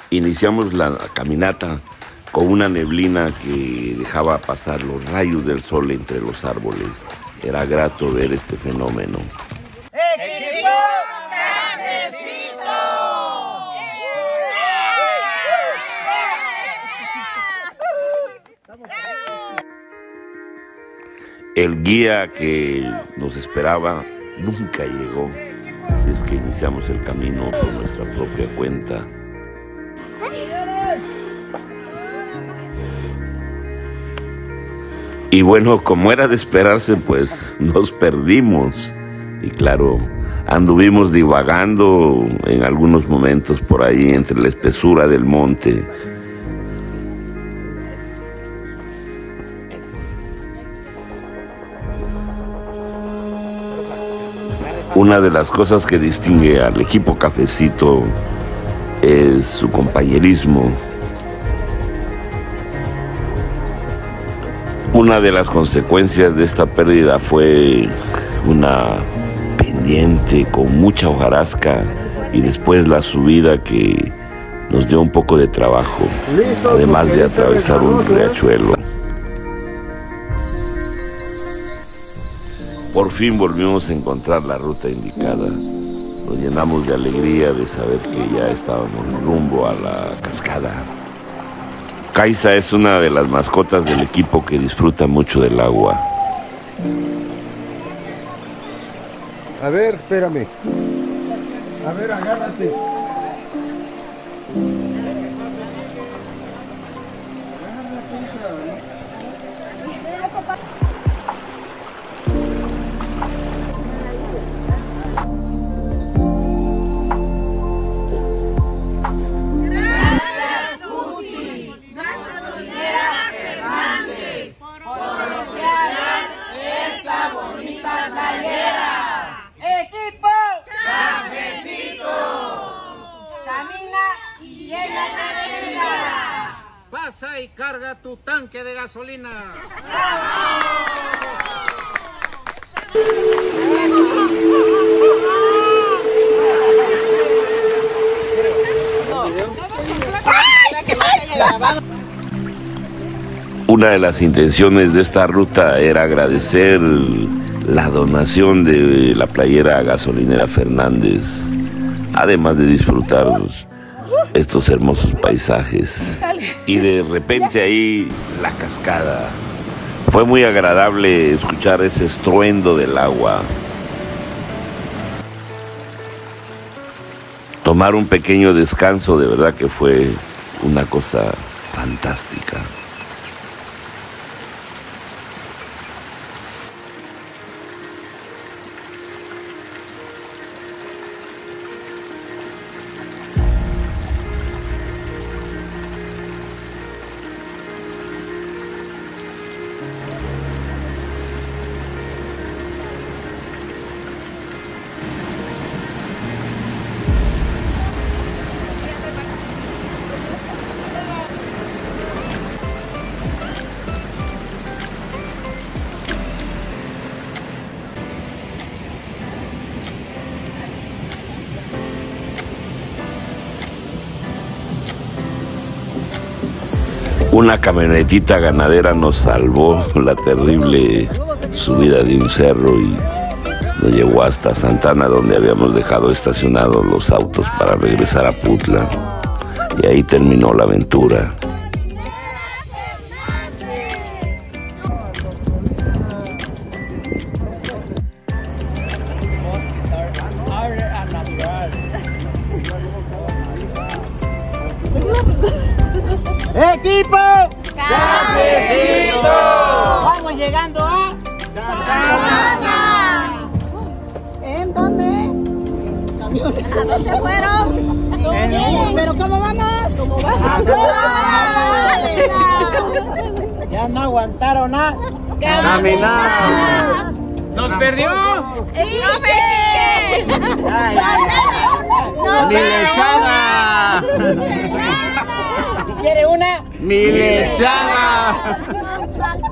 Iniciamos la caminata con una neblina que dejaba pasar los rayos del sol entre los árboles. Era grato ver este fenómeno. ¡Equipo Cafecito! El guía que nos esperaba nunca llegó, así es que iniciamos el camino por nuestra propia cuenta. Y bueno, como era de esperarse, pues nos perdimos. Y claro, anduvimos divagando en algunos momentos por ahí entre la espesura del monte. Una de las cosas que distingue al equipo Cafecito es su compañerismo. Una de las consecuencias de esta pérdida fue una pendiente con mucha hojarasca y después la subida que nos dio un poco de trabajo, además de atravesar un riachuelo. Por fin volvimos a encontrar la ruta indicada. Nos llenamos de alegría de saber que ya estábamos rumbo a la cascada. Kaisa es una de las mascotas del equipo que disfruta mucho del agua. A ver, espérame. A ver, agárrate. Pasa y carga tu tanque de gasolina. Una de las intenciones de esta ruta era agradecer la donación de la playera gasolinera Fernández, además de disfrutar estos hermosos paisajes. Y de repente ahí la cascada. Fue muy agradable escuchar ese estruendo del agua. Tomar un pequeño descanso, de verdad que fue una cosa fantástica. Una camionetita ganadera nos salvó la terrible subida de un cerro y nos llevó hasta Santana, donde habíamos dejado estacionados los autos para regresar a Putla. Y ahí terminó la aventura. ¡Equipo Cafecito! Vamos llegando a Santana. ¿En dónde? ¿A dónde fueron? ¿Pero cómo vamos? ¿Cómo vamos? Ya no aguantaron a ¡Caminar! ¡Nos perdió! ¡Sí! ¡No me ¡Mi lechada! ¿Quiere una? ¡Mi lechada!